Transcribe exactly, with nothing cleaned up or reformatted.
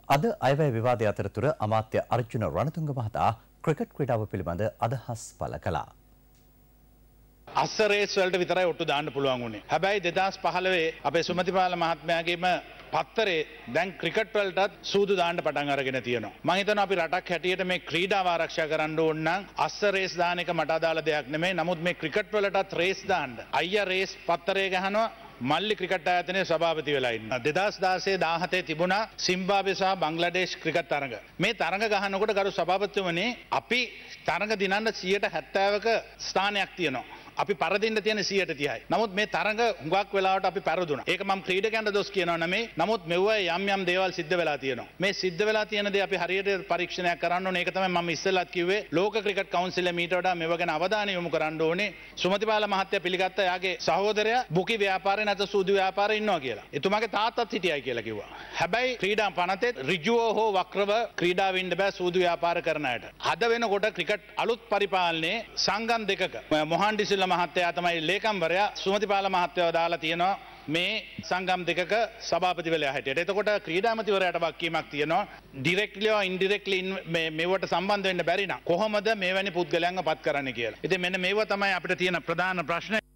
අද අයවැය විවාදය අතරතුර අමාත්‍ය අර්ජුන රණතුංග මහතා ක්‍රිකට් ක්‍රීඩාව පිළිබඳ අදහස් පළ කළා. අස්ස රේස් වලට විතරයි ඔට්ටු දාන්න පුළුවන් වුණේ. හැබැයි දෙදහස් පහළොව අපේ සුමතිපාල මහත්මයාගේම පත්තරේ දැන් ක්‍රිකට් වලටත් සූදු දාන්න පටන් අරගෙන තියෙනවා. මම හිතනවා අපි රටක් හැටියට මේ ක්‍රීඩාව ආරක්ෂා කරන්න ඕන නම් අස්ස රේස් දාන එක මට අදාළ දෙයක් නෙමෙයි. නමුත් මේ ක්‍රිකට් වලටත් රේස් දාන්න. අයියා රේස් පත්තරේ ගහනවා. මල්ලි ක්‍රිකට් ආයතනයේ සභාපති වෙලා ඉන්නවා. දෙදහස් දාසය දාහතේ තිබුණා සිම්බාබ්වේ සහ බංග්ලාදේශ ක්‍රිකට් තරඟ. මේ තරඟ ගහනකොට ගරු සභාපතිතුමනි අපි තරඟ දිනන්න සියයට හැත්තෑවක ස්ථානයක් තියෙනවා. අපි පරදින්න තියෙන සියයට තිහයි. නමුත් මේ තරඟ හුඟක් වෙලාවට අපි පෙරදුනා. ඒක මම ක්‍රීඩකයන්ට දොස් කියනවා නෙමෙයි. නමුත් මෙව්වා යම් යම් දේවල් සිද්ධ වෙලා තියෙනවා. මේ සිද්ධ වෙලා තියෙන දේ අපි හරියට පරීක්ෂණයක් කරන්න ඕනේ. ඒක තමයි මම ඉස්සෙල්ලත් කිව්වේ. ලෝක ක්‍රිකට් කවුන්සිලේ මීට වඩා මේව ගැන අවධානය යොමු කරන්න ඕනේ. සුමතිපාල මහත්තයා පිළිගත්තා යාගේ සහෝදරයා බුකි ව්‍යාපාරේ නැත්නම් සූදු ව්‍යාපාරේ ඉන්නවා කියලා. එතුමාගේ තාත්තත් හිටියයි කියලා කිව්වා. හැබැයි ක්‍රීඩා පනතේ ඍජුව හෝ වක්‍රව ක්‍රීඩාව ඉන්න බෑ සූදු ව්‍යාපාර කරන අයට. අද වෙනකොට ක්‍රිකට් අලුත් පරිපාලනයේ සංගම් දෙකක මොහන් ඩිසිල්ලා මහත්තයා තමයි ලේකම්වරයා සුමතිපාල මහත්තයව දාලා තියෙනවා මේ සංගම් දෙකක සභාපති වෙලා හිටියට. එතකොට ක්‍රීඩාමතිවරයාට වගකීමක් තියෙනවා ඩිරෙක්ට්ලි or ඉන්ඩිරෙක්ට්ලි මේ මේවට සම්බන්ධ වෙන්න බැරි නම් කොහොමද මෙවැනි පුද්ගලයන්ව පත් කරන්නේ කියලා. ඉතින් මෙන්න මේව තමයි අපිට තියෙන ප්‍රධාන ප්‍රශ්නේ.